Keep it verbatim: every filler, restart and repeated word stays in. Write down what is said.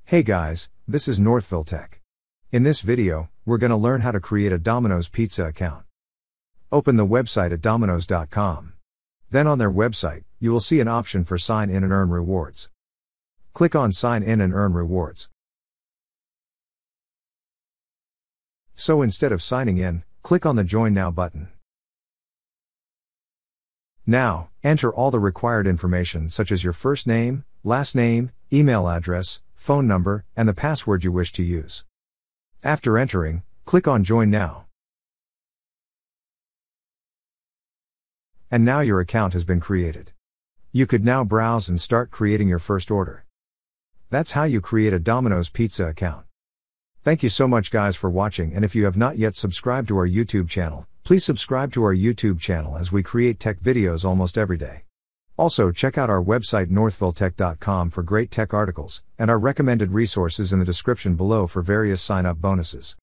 Hey guys, this is Northville Tech. In this video, we're going to learn how to create a Domino's Pizza account. Open the website at dominos dot com. Then on their website, you will see an option for sign in and earn rewards. Click on sign in and earn rewards. So instead of signing in, click on the join now button. Now, enter all the required information such as your first name, last name, email address, phone number, and the password you wish to use. After entering, click on Join Now. And now your account has been created. You could now browse and start creating your first order. That's how you create a Domino's Pizza account. Thank you so much guys for watching, and if you have not yet subscribed to our YouTube channel, please subscribe to our YouTube channel as we create tech videos almost every day. Also check out our website northville tech dot com for great tech articles, and our recommended resources in the description below for various sign-up bonuses.